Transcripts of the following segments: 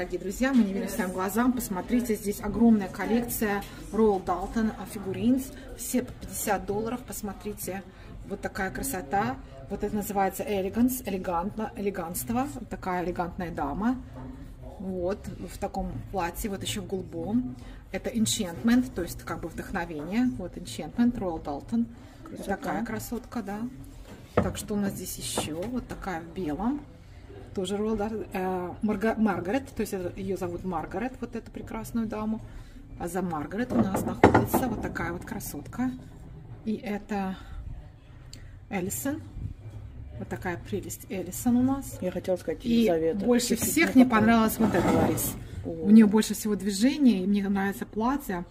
дорогие друзья, мы не верим своим глазам. Посмотрите, здесь огромная коллекция Royal Doulton figurines. Все по $50. Посмотрите, вот такая красота. Вот это называется elegance, элегантство. Вот такая элегантная дама. Вот, в таком платье, вот еще в голубом. Это enchantment, то есть как бы вдохновение. Вот enchantment, Royal Doulton. Вот такая красотка, да. Так, что у нас здесь еще? Вот такая в белом. Тоже Royal Doulton. Маргарет, то есть ее зовут Маргарет, вот эту прекрасную даму. А за Маргарет у нас находится вот такая вот красотка. И это Эллисон. Вот такая прелесть Эллисон у нас. Я хотела сказать Елизавета. И больше всех мне понравилась вот эта Ларис. У нее больше всего движения, и мне нравится платье.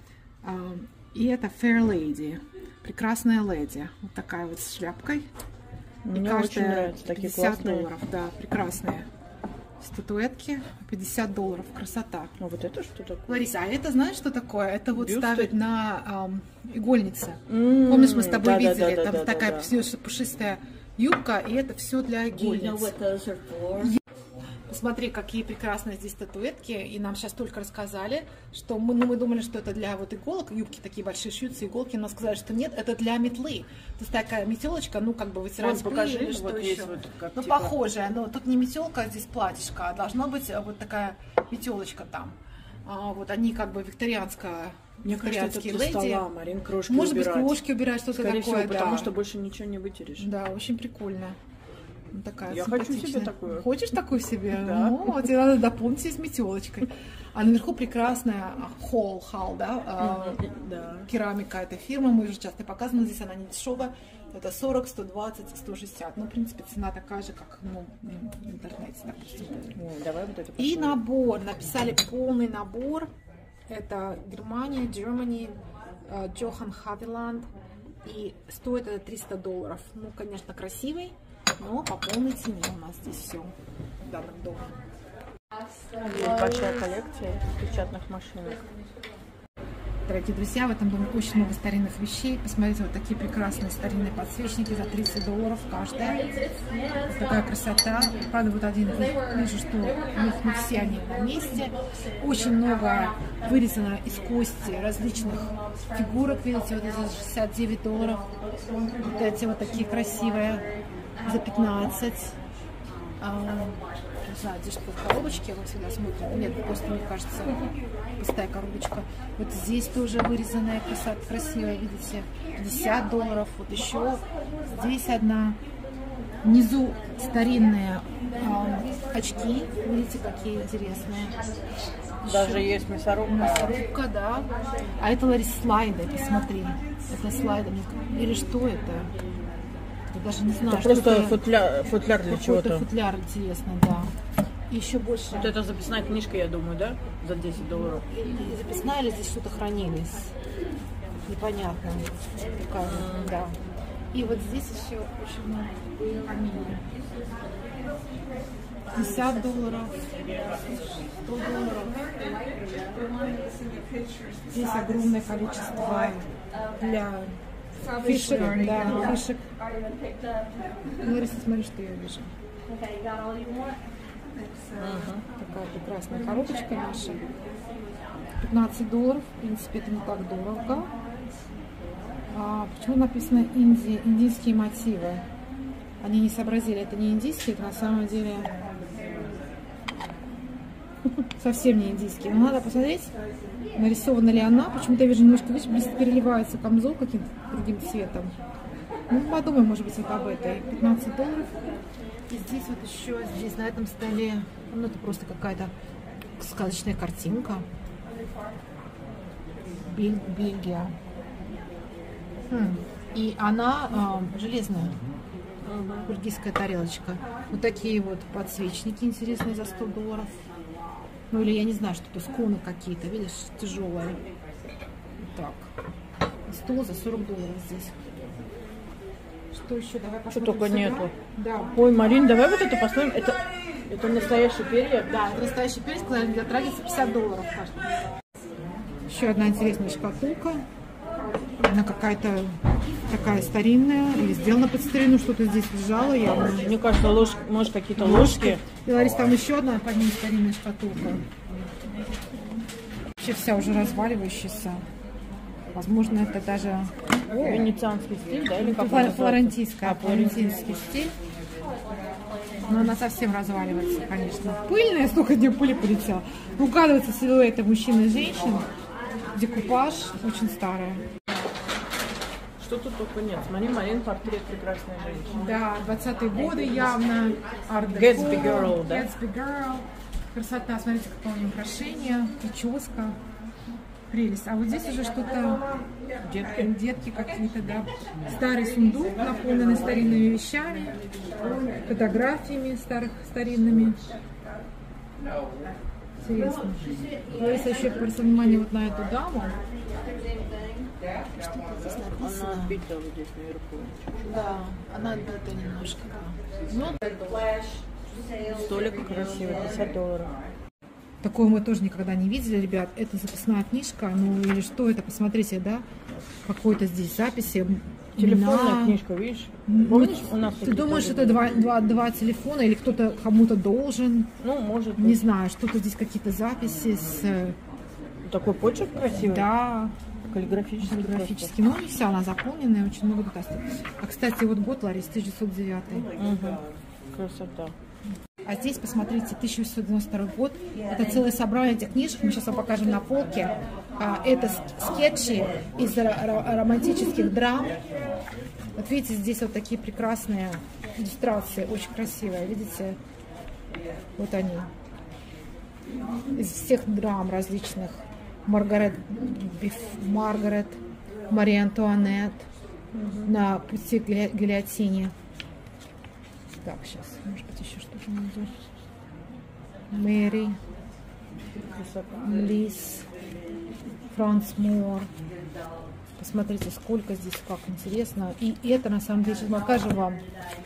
И это Fair Lady. Прекрасная леди. Вот такая вот с шляпкой. Мне очень нравятся такие классные. $50, да, прекрасные статуэтки. $50, красота. А вот это что такое? Лариса, а это знаешь, что такое? Это вот бюсты? Ставить на игольнице. Помнишь, мы с тобой видели? Там такая пушистая юбка, и это все для игольниц. Посмотри, какие прекрасные здесь статуэтки. И нам сейчас только рассказали, что мы думали, что это для вот иголок. Юбки такие большие шьются, иголки. Но сказали, что нет, это для метлы. То есть такая метелочка, ну как бы вытирать пыль или что вот еще. Вот, как, ну типа... похожая, но тут не метелка, а здесь платьишко. А должна быть вот такая метелочка там. Вот они как бы викторианские леди. Стола, Марин, крошки может убирать. Быть, крошки убирать, что-то такое. Всего, да. Потому что больше ничего не вытерешь. Да, очень прикольно. Такая я хочу себе такую. Хочешь такую себе? Да. Ну, тебе надо дополнить с метелочкой. А наверху прекрасная холл, да? Керамика этой фирмы. Мы уже часто показывали, здесь она не дешевая. Это 40, 120, 160. Ну, в принципе, цена такая же, как в интернете, допустим. Давай вот это посмотрим. И набор. Написали полный набор. Это Германия, Germany, Johann Havilland. И стоит это $300. Ну, конечно, красивый. Но по полной цене у нас здесь все в данном доме. Есть большая коллекция печатных машинок. Дорогие друзья, в этом доме очень много старинных вещей. Посмотрите, вот такие прекрасные старинные подсвечники за $30 каждая. Вот такая красота. Правда, вот один вижу, что у них не все они на месте. Очень много вырезано из кости различных фигурок. Видите, вот это за $69. Вот эти вот такие красивые за 15. Не знаю, здесь что в коробочке, мы всегда смотрим. Нет, просто, мне кажется, пустая коробочка. Вот здесь тоже вырезанная красивая, видите, $50. Вот еще здесь одна. Внизу старинные очки. Видите, какие интересные. Даже еще есть мясорубка. Мясорубка, да. А это, Ларис, слайды, посмотри. Это слайды. Или что это? Я даже не знаю. Это просто футляр для чего-то. Футляр, интересно, да. И еще больше. Вот это записная книжка, я думаю, да? За $10. И записная, или здесь что-то хранилось? Непонятно. Такая, да. И вот здесь еще очень много фамилий. $50, $100. Здесь огромное количество для фишек, да, фишек. Ну, Лариса, смотри, что я вижу. Такая прекрасная коробочка наша. $15, в принципе, это не так дорого. Почему написано индийские мотивы? Они не сообразили, это не индийские, это на самом деле совсем не индийские. Но надо посмотреть, нарисована ли она. Почему-то я вижу немножко, видишь, переливается камзол каким-то другим цветом. Ну, подумаем, может быть, вот об этой. $15. И здесь вот еще, здесь на этом столе, ну, это просто какая-то сказочная картинка. Бельгия. И она железная. Бельгийская тарелочка. Вот такие вот подсвечники интересные за $100. Ну или я не знаю, что-то сконы какие-то, видишь, тяжелые. Так. Стол за $40 здесь. Что еще? Давай посмотрим. Что только сюда. нету. Да. Ой, Марин, давай вот это посмотрим. Это настоящие перья? Да, это настоящий перец, для традиции $50 каждый. Еще одна интересная шкатулка. Она какая-то такая старинная, или сделана под старину, что-то здесь лежало явно. Мне кажется, может какие-то ложки. И, Ларис, там еще одна под ней старинная шкатулка. Вообще вся уже разваливающаяся. Возможно, это даже Венецианский стиль, да? Или как флорентийский стиль. Но она совсем разваливается, конечно. Пыльная, столько где пыли полетела. Угадываются силуэты мужчин и женщин. Декупаж очень старая. Что тут только нет. Смотри, Марин, портрет прекрасной женщины. Да, 20-е годы явно. Gatsby Girl, да? Gatsby Girl. Красота, смотрите, какое у нее украшение, прическа. Прелесть. А вот здесь уже что-то, детки какие-то, да. Старый сундук, наполненный старинными вещами, фотографиями старинными. Интересно. Если еще обратить внимание вот на эту даму. Что-то здесь написано. Она отбита вот здесь наверху. Да, она отбита немножко. Ну, столик красивый, $50. такого мы тоже никогда не видели, ребят. Это записная книжка, ну или что это, посмотрите, да? Какой-то здесь записи. Телефонная книжка, видишь? Помнишь, у нас ты думаешь, это два телефона или кто-то кому-то должен? Ну, может быть. Не знаю, что-то здесь какие-то записи с... Такой почерк красивый. Да. Каллиграфический. Ну, не вся она заполненная, очень много тут осталось. А, кстати, вот год, Ларис, 1909. Угу. Красота. А здесь, посмотрите, 1892 год. Это целое собрание этих книжек. Мы сейчас вам покажем на полке. Это скетчи из романтических драм. Вот видите, здесь вот такие прекрасные иллюстрации, очень красивые. Видите? Вот они. Из всех драм различных. Маргарет, Мария Антуанетт, на пути к гильотине. Так, сейчас, может быть, еще что-то найдем. Мэри, Лиз, Франц Мор. Посмотрите, сколько здесь, как интересно. И это, на самом деле, сейчас покажу вам.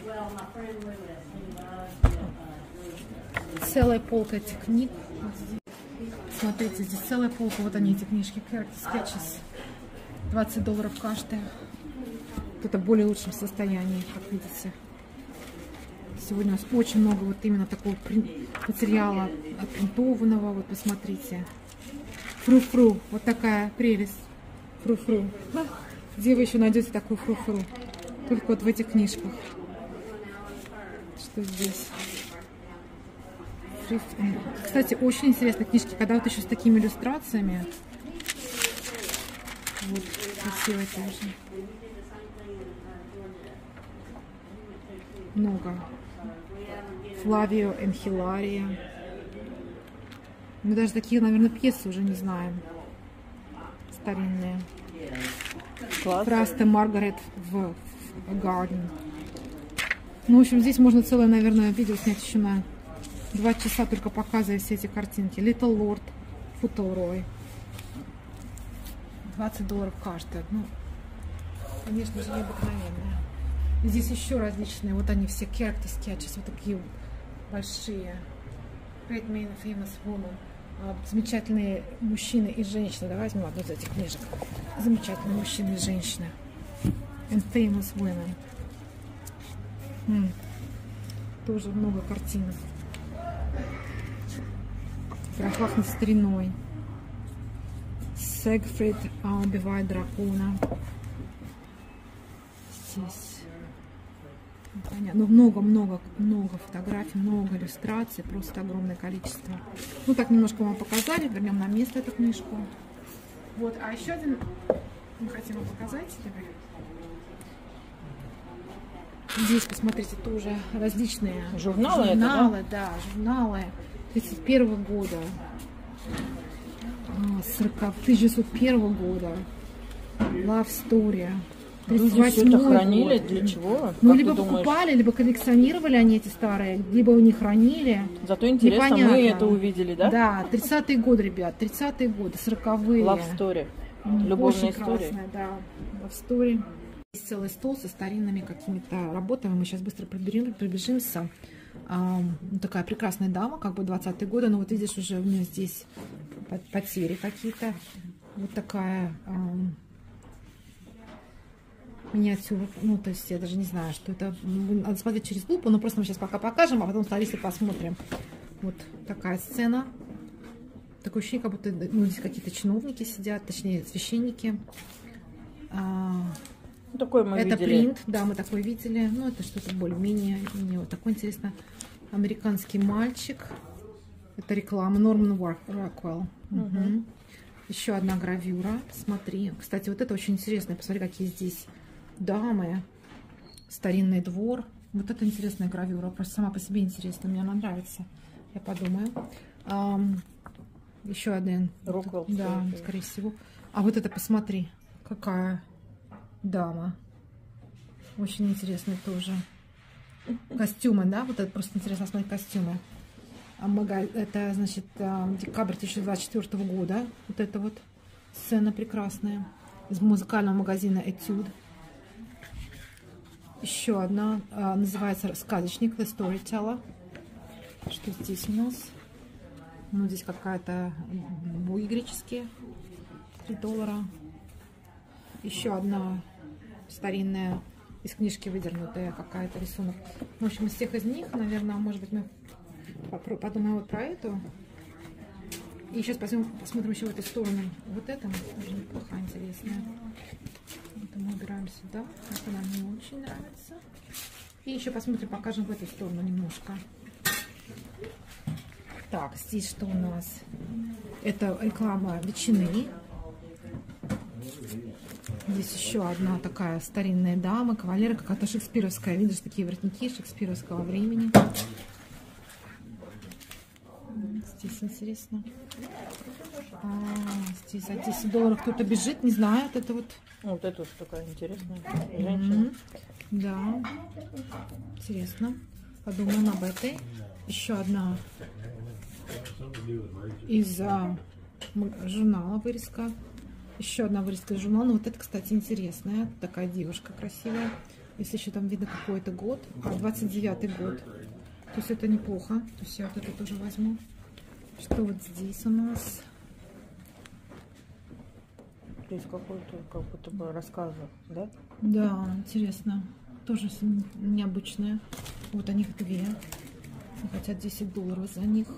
Целая полка этих книг. Смотрите, здесь целая полка. Вот они, эти книжки. Character Sketches. $20 каждая. Это в более лучшем состоянии, как видите. Сегодня у нас очень много вот именно такого материала отпринтованного. Вот посмотрите. Фру-фру. Вот такая прелесть. Фру-фру. Где вы еще найдете такую фру-фру? Только вот в этих книжках. Что здесь? Кстати, очень интересные книжки, когда вот еще с такими иллюстрациями. Вот, красивые тоже. Много. Флавио и Хилария. Мы даже такие, наверное, пьесы уже не знаем. Старинные. Просто Маргарет в Гарден. Ну, в общем, здесь можно целое, наверное, видео снять еще на 2 часа, только показывая все эти картинки. Little Lord, Футлрой. $20 каждая. Ну, конечно же, необыкновенная. Здесь еще различные, вот они все character sketches, вот такие большие. Great Men, Famous Woman. Замечательные мужчины и женщины. Давай возьмем одну из этих книжек. Замечательные мужчины и женщины. And Famous Women. Тоже много картинок. Пахнет стариной. Сегфрид убивает дракона. Здесь. Понятно. Ну, много фотографий, много иллюстраций, просто огромное количество. Ну, так немножко вам показали, вернем на место эту книжку. Вот, а еще один мы хотим вам показать тебе. Здесь, посмотрите, тоже различные журналы, это, да, журналы 31 года, 1901 года, Love Story. Люди все это хранили для чего? Ну, либо покупали, либо коллекционировали они эти старые, либо у них хранили. Зато интересно, непонятно. Мы это увидели, да? Да, 30-е годы, ребят, 30-е годы, 40-е. Love Story, любовная история. Красная, да, Love Story. Есть целый стол со старинными какими-то работами. Мы сейчас быстро пробежимся. Такая прекрасная дама, как бы 20-е годы, но вот видишь, уже у нее здесь потери какие-то. Вот такая... миниатюра, ну, то есть я даже не знаю, что это, надо смотреть через лупу, но просто мы сейчас пока покажем, а потом с Ларисой посмотрим. Вот такая сцена, такое ощущение, как будто ну, здесь какие-то чиновники сидят, точнее священники. Такой мы это видели. принт, да, мы такой видели. Ну, это что-то более-менее. Мне вот такой интересно. Американский мальчик. Это реклама. Норман Роквелл. Угу. Еще одна гравюра. Смотри. Кстати, вот это очень интересно. Посмотри, какие здесь дамы. Старинный двор. Вот это интересная гравюра. Просто сама по себе интересная. Мне она нравится. Я подумаю. Еще один. Роквелл. Да, скорее всего. А вот это посмотри. Какая дама. Очень интересный тоже. Костюмы, да? Вот это просто интересно смотреть костюмы. Это, значит, декабрь 2024 года. Вот это вот сцена прекрасная. Из музыкального магазина Etude. Еще одна. Называется «Сказочник», The Storyteller. Что здесь у нас? Ну, здесь какая-то буи греческие. $3. Еще одна старинная, из книжки выдернутая какая-то рисунок. В общем, из всех из них, наверное, может быть, мы подумаем вот про эту. И сейчас посмотрим еще в эту сторону. Вот это тоже неплохо, интересная. Это мы убираем сюда. Это нам не очень нравится. И еще посмотрим, покажем в эту сторону немножко. Так, здесь что у нас? Это реклама ветчины. Здесь еще одна такая старинная дама, кавалера, какая-то шекспировская. Видишь, такие воротники шекспировского времени. Здесь интересно. Здесь за $10 кто-то бежит, не знаю. Это вот. Вот это вот такая интересная женщина. Да. Интересно. Подумаем об этой. Еще одна из журнала вырезка. Еще одна вырезка из журнала. Вот это, кстати, интересная. Такая девушка красивая. Если еще там видно какой-то год. 29-й год. То есть это неплохо. То есть я вот это тоже возьму. Что вот здесь у нас? Здесь какой-то, как будто бы рассказы, да? Да, интересно. Тоже необычная. Вот они две. Хотят $10 за них.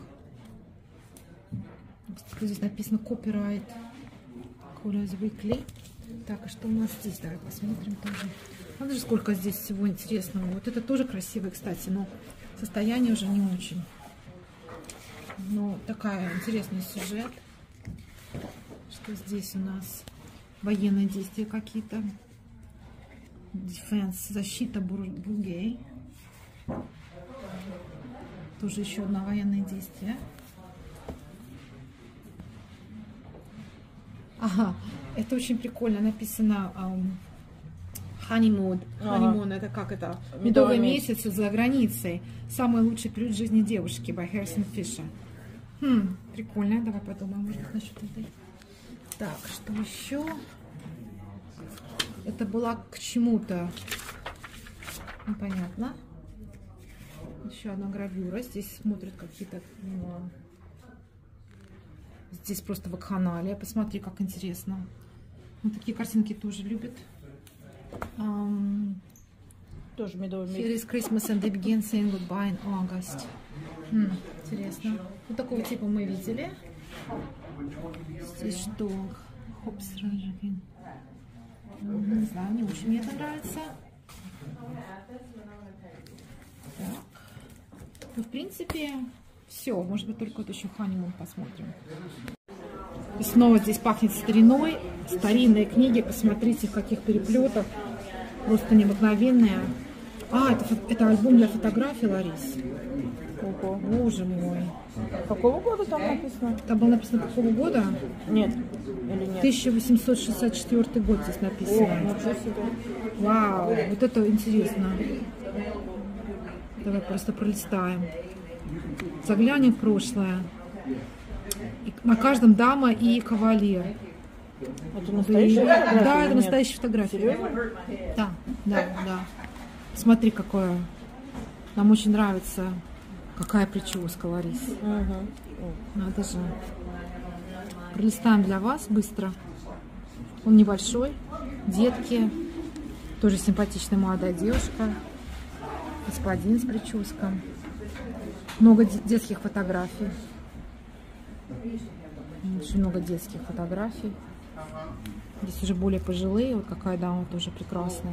Здесь написано copyright. Colors Weekly. Так, а что у нас здесь? Давай посмотрим тоже. Смотри, сколько здесь всего интересного. Вот это тоже красивый, кстати, но состояние уже не очень. Но такая интересный сюжет. Что здесь у нас? Военные действия какие-то. Defense, защита Бургей. Тоже еще одно военное действие. Ага, это очень прикольно написано. Honeymoon. Honeymoon, это как это? Медовый месяц за границей. Самый лучший период жизни девушки by Harrison Fisher. Прикольно. Давай подумаем, может быть, насчет этой. Так, что еще? Это была к чему-то. Непонятно. Еще одна гравюра. Здесь смотрят какие-то... Здесь просто вакханалия. Посмотри, как интересно. Вот такие картинки тоже любят. Тоже медовый месяц. Here is Christmas and they begin saying goodbye in August. Интересно. Вот такого типа мы видели. Здесь что? Хопс, не знаю, не очень мне это нравится. Так. Ну, в принципе, все. Может быть, только вот еще Honeymoon посмотрим. И снова здесь пахнет стариной. Старинные книги. Посмотрите, в каких переплетах. Просто необыкновенные. Это альбом для фотографий, Ларис. Ого. Боже мой. Какого года там написано? Там было написано какого года? Нет. Или нет? 1864 год здесь написано. О, ничего себе. Вау, вот это интересно. Давай просто пролистаем. Заглянем в прошлое. И на каждом дама и кавалер. Это настоящая фотография? Да, это настоящая фотография. Серьезно? Да. Смотри, какое. Нам очень нравится. Какая прическа, Ларис. Надо же. Пролистаем для вас быстро. Он небольшой. Детки. Тоже симпатичная молодая девушка. Господин с прической. Много детских фотографий. Очень много детских фотографий. Здесь уже более пожилые. Вот какая дама тоже прекрасная.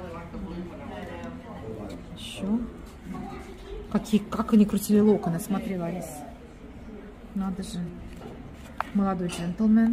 Еще. Как они крутили локоны, смотри, Ларис. Надо же. Молодой джентльмен.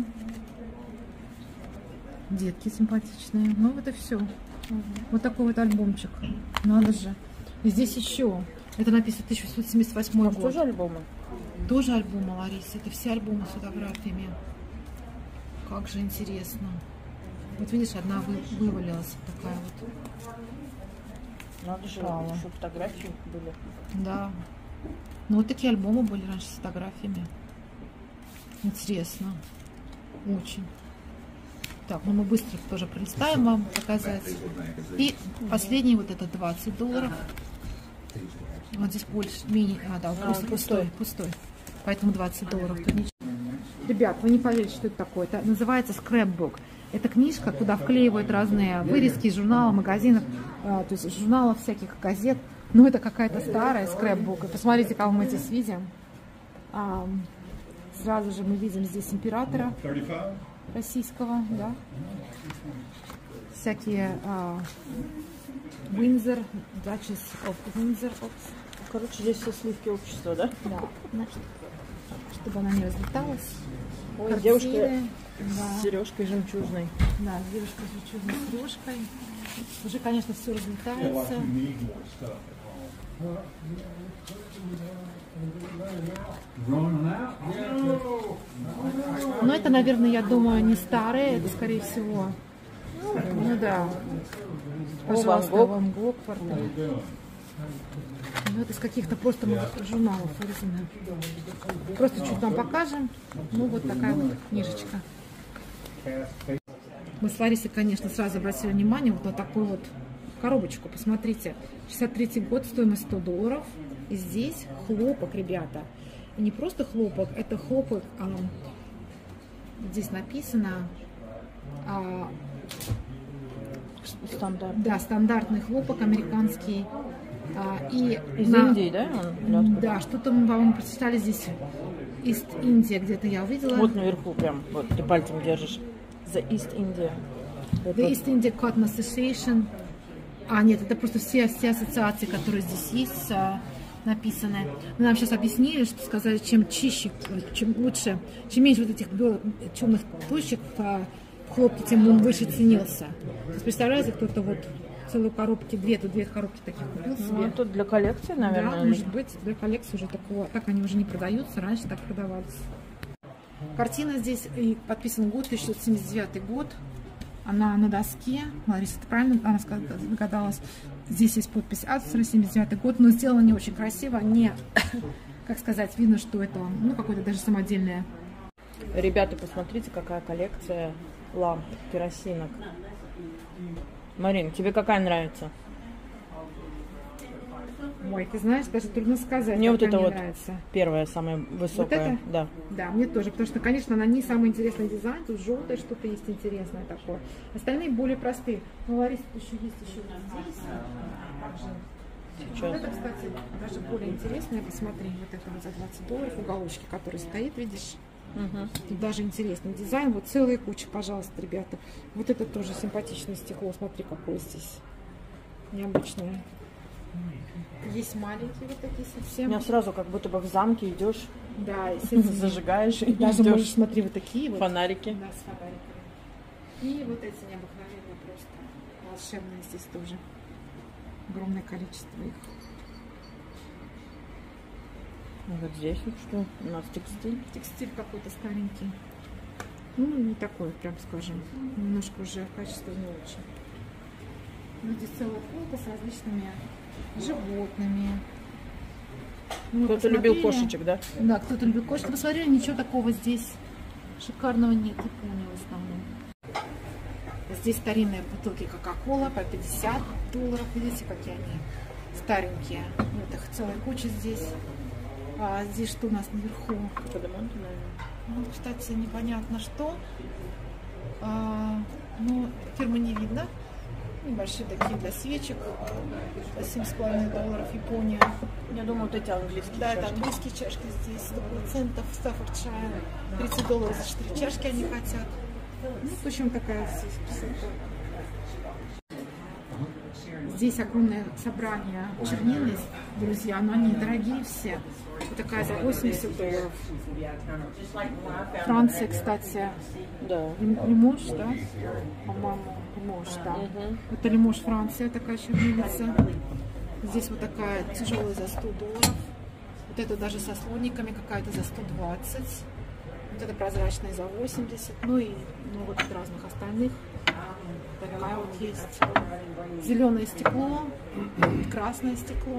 Детки симпатичные. Ну, это все. Вот такой вот альбомчик. Надо же. И здесь еще. Это написано 1978 год. Тоже альбомы? Тоже альбомы, Ларис. Это все альбомы с фотографиями. Как же интересно. Вот видишь, одна вывалилась. Такая вот. Надо же, чтобы фотографии были. Да. Ну, вот такие альбомы были раньше с фотографиями. Интересно. Очень. Так, ну мы быстро тоже пролистаем вам показать. И последний вот этот $20. Вот здесь больше, менее, да, пустой. Поэтому $20. Тут ничего. Ребят, вы не поверите, что это такое. Это называется scrapbook. Это книжка, куда вклеивают разные вырезки из журналов, магазинов, то есть журналов, всяких газет. Ну, это какая-то старая scrapbook. И посмотрите, кого мы здесь видим. Сразу же мы видим здесь императора российского, да. Всякие Windsor, Duchess of Windsor. Короче, здесь все сливки общества, да? Да, значит, чтобы она не разлеталась. Ой, картины, девушка да. с сережкой жемчужной. Да, девушка с жемчужной сережкой. Уже, конечно, все разлетается. Но это, наверное, я думаю, не старые, это, скорее всего, ну да, пожалуйста, Ван Гог, портрет. Ну, это из каких-то просто журналов вырезано. Просто чуть вам покажем. Ну, вот такая вот книжечка. Мы с Ларисой, конечно, сразу обратили внимание вот на такую вот коробочку. Посмотрите, 63-й год, стоимость $100. И здесь хлопок, ребята. И не просто хлопок, это хлопок, здесь написано, да, стандартный хлопок американский. И из Индии, да? Да, что-то мы, по-моему, прочитали здесь. East India, где-то я увидела. Вот наверху прям, вот ты пальцем держишь. The East India. The East India Cotton Association. Нет, это просто все ассоциации, которые здесь есть, написаны. Но нам сейчас объяснили, что сказали, чем чище, чем лучше, чем меньше вот этих темных точек в хлопке, тем он выше ценился. То есть, представляете, кто-то вот целую коробки, две коробки таких купил себе. Ну, это для коллекции, наверное. Да, может быть, для коллекции уже такого. Так они уже не продаются, раньше так продавались. Картина здесь, и подписан год, 1979 год. Она на доске. Лариса, это правильно она догадалась. Здесь есть подпись автора, 79 год, но сделано не очень красиво. Не, как сказать, видно, что это, ну, какое-то даже самодельное. Ребята, посмотрите, какая коллекция ламп, керосинок. Марин, тебе какая нравится? Ой, ты знаешь, даже трудно сказать. Мне вот это вот нравится. Первая, самая высокая. Вот это? Да. Да, мне тоже, потому что, конечно, на ней самый интересный дизайн. Тут желтое что-то есть интересное такое. Остальные более простые. Но, Лариса, еще есть еще здесь. Сейчас. Вот это, кстати, даже более интересное. Посмотри, вот это вот за $20 уголочки, который стоит, видишь? Угу. Тут даже интересный дизайн. Вот целая куча, пожалуйста, ребята. Вот это тоже симпатичное стекло. Смотри, какое здесь необычное. Есть маленькие вот такие совсем. У меня сразу как будто бы в замке идешь, да, зажигаешь и даже идешь. можешь, смотри, вот такие вот. Фонарики. Да, с фонариками. И вот эти необыкновенные просто волшебные здесь тоже. Огромное количество их. Вот здесь вот что? У нас текстиль. Текстиль какой-то старенький. Ну, не такой, прям скажем. Немножко уже качество не очень. Ну, здесь целая полка с различными животными. Ну, кто-то любил кошечек, да? Да, кто-то любил кошечек. Посмотрели, ничего такого здесь шикарного нет. Япония в основном. Здесь старинные бутылки Кока-Кола по $50. Видите, какие они старенькие. Вот их целая куча здесь. А здесь что у нас наверху? Кадемонты, наверное. Ну, кстати, непонятно что. Ну, фирмы не видно. Небольшие такие для свечек. За $7,5 Япония. Я думаю, вот эти английские Да, чашки. это английские чашки здесь, 100% Стаффордшайр. $30 за 4 чашки они хотят. Ну, в общем, такая здесь красота. Здесь огромное собрание чернильниц, друзья, но они дорогие все. Вот такая за $80. Франция, кстати, Да. Лимож, да? По-моему, Лимож, да. Это Лимож, Франция, такая чернильница. Здесь вот такая тяжелая за $100. Вот это даже со слониками какая-то за 120. Вот это прозрачная за 80. Ну и много тут разных остальных. Такая вот есть. Зеленое стекло, красное стекло.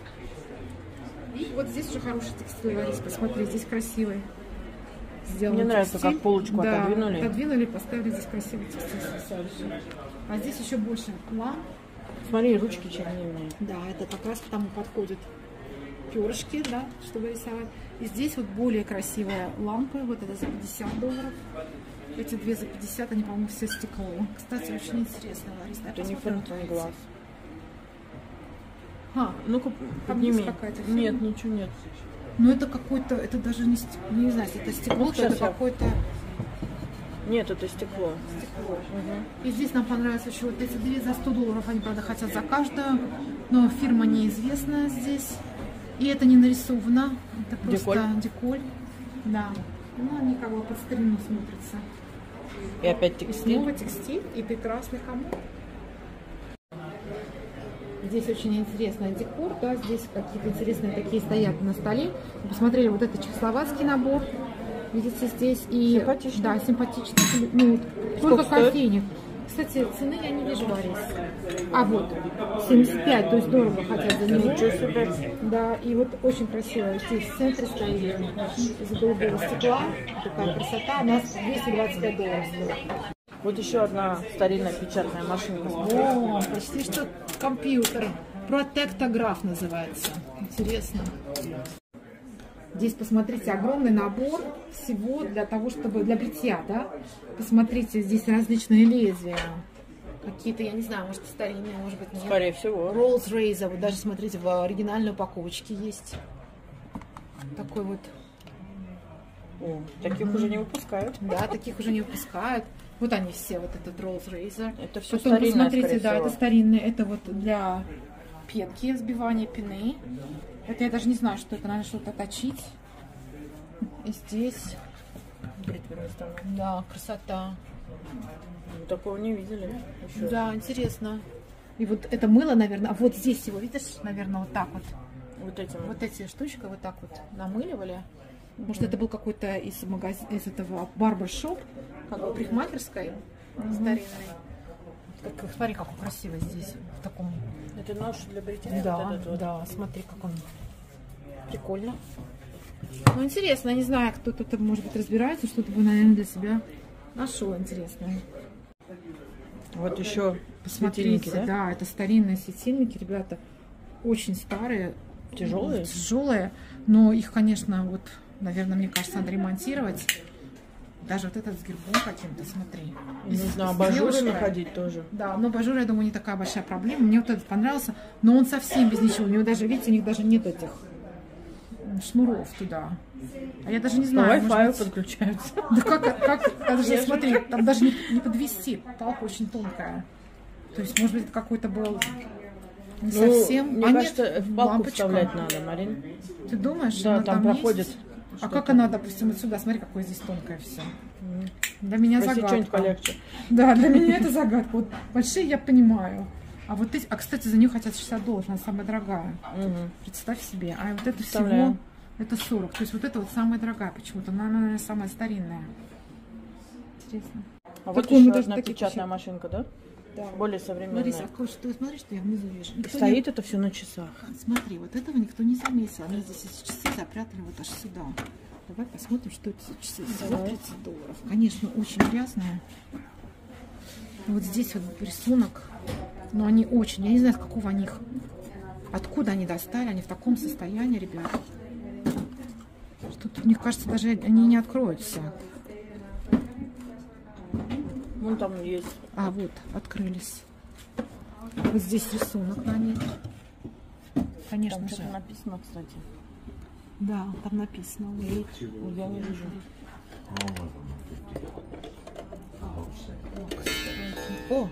И вот здесь уже хороший текстиль, Ларис, посмотри, здесь красивый. Сделан Мне нравится, текстиль. как полочку Да, отодвинули. отодвинули, поставили здесь красивый текстиль свисающий. А здесь еще больше ламп. Смотри, ручки чернильные. Да, это как раз к тому подходят перышки, да, чтобы рисовать. И здесь вот более красивые лампы. Вот это за $50. Эти две за 50, они, по-моему, все стекло. Кстати, очень интересно, Лариса. Это не фронтон глаз. Ну-ка, там подними. есть какая-то Нет, фигня? ничего нет. Ну, это какой-то, это даже не стекло, не знаю, если это стекло, Ну, то это сейчас я- какое-то Нет, это стекло. стекло. И здесь нам понравилось еще вот эти две за $100. Они, правда, хотят за каждую, но фирма неизвестная здесь. И это не нарисовано, это просто деколь. Да. Ну, они как бы под старину смотрятся. И опять И текстиль. снова текстиль и прекрасный комод. Здесь очень интересный декор, да, здесь какие-то интересные такие стоят на столе. Мы посмотрели вот это чехословацкий набор, видите, здесь. И, Симпатичный. Да, симпатичный. Ну, только стоит? кофейник. Кстати, цены я не вижу, Ларис. А вот, 75, то есть дорого хотят за него. Ничего себе. Да, и вот очень красиво. Здесь в центре стоит из голубого стекла. Такая красота. У нас $225 стоит. Вот еще одна старинная печатная машинка. О, почти что компьютер. Протектограф называется. Интересно. Здесь, посмотрите, огромный набор всего для того, чтобы для бритья, да? Посмотрите, здесь различные лезвия. Какие-то, я не знаю, может, старинные, может быть, нет. Скорее всего. Rolls Razor. Вот даже, смотрите, в оригинальной упаковочке есть. Такой вот. О, таких уже не выпускают. Да, таких уже не выпускают. Вот они все, вот этот Rolls Razor. Это все Потом, старинное, посмотрите, скорее да, всего. это старинные. Это вот для пенки, взбивания пены. Это я даже не знаю, что это. Надо что-то точить. И здесь, Бритвенный станок. да, красота. Мы такого не видели еще. Да, интересно. И вот это мыло, наверное, а вот здесь его, видишь, наверное, вот так вот. Вот этим. Вот эти штучки вот так вот намыливали. Может, это был какой-то из магазина, из этого барбершоп, как бы парикмахерской старинной. Как, смотри, какой красивый здесь, в таком. Это нож для бритья? Да, Вот этот вот. да, смотри, как он. Прикольно. Ну, интересно, я не знаю, кто тут, может быть, разбирается, что-то бы, наверное, для себя нашел интересное. Вот еще Посмотрите, светильники, да? да, это старинные светильники, ребята, очень старые. Тяжелые? Тяжелые, но их, конечно, вот, наверное, мне кажется, надо ремонтировать. Даже вот этот с гербом каким-то, смотри. И с нужно абажуры девушкой. находить тоже. Да, но абажур, я думаю, не такая большая проблема. Мне вот этот понравился, но он совсем без ничего. У него даже, видите, у них даже нет этих шнуров туда. А я даже не По знаю. Wi-Fi может быть- подключаются. Да как даже, смотри, там даже не подвести. Палка очень тонкая. То есть, может быть, это какой-то был не совсем. Мне А кажется, нет, в палку лампочка. вставлять надо, Марин. Ты думаешь? Да, она там проходит. есть? А как она, допустим, вот сюда? Смотри, какое здесь тонкое все. Для меня Если что-нибудь загадка. полегче. Да, для меня это загадка. Вот большие я понимаю. А вот эти, кстати, за нее хотят $60, она самая дорогая. Угу. Представь себе. А вот это Представляю. всего, это 40. То есть вот это вот самая дорогая почему-то. Она, наверное, самая старинная. Интересно. А вот Такой мы еще даже одна таких печатная машинка, да? Да. Более современная. Лариса, а что, смотри, что я внизу вижу. И Никто стоит это все на часах. не... Смотри, вот этого никто не заметил. Они здесь эти часы запрятали вот аж сюда. Давай посмотрим, что это за часы. Всего Давай. $30. Конечно, очень грязные. Вот здесь вот рисунок. Но они очень, я не знаю, с какого они их, откуда они достали, они в таком состоянии, ребят. Что-то, мне кажется, даже они не откроются. Вон там есть. А, вот, открылись. Вот здесь рисунок на ней. Конечно Там же. что-то написано, кстати. Да, там написано. Я не вижу. О!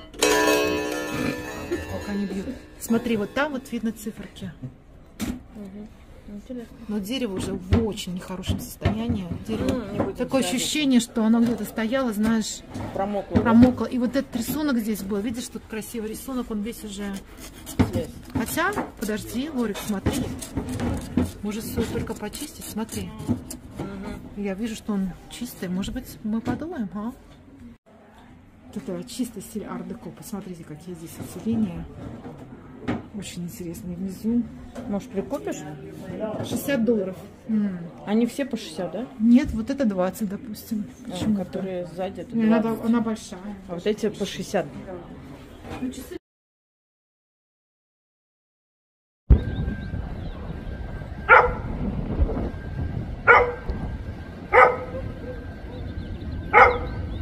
Как они бьют. Смотри, вот там вот видно циферки. Интересно. Но дерево уже в очень нехорошем состоянии. Дерево. Не будем Такое садить. ощущение, что оно где-то стояло, знаешь, Промокло. да? промокло. И вот этот рисунок здесь был. Видишь, тут красивый рисунок, он весь уже... Здесь. Хотя, подожди, Лорик, смотри. Может, стоит только почистить? Смотри. Я вижу, что он чистый. Может быть, мы подумаем, а? Вот это чистый стиль ар-деко. Посмотрите, какие здесь оцеления. Очень интересные внизу. Может, прикупишь? $60. Они все по 60, да? Нет, вот это 20, допустим. Почему? Которые сзади, это Она, 20. она большая. А вот эти по 60. Ну, часы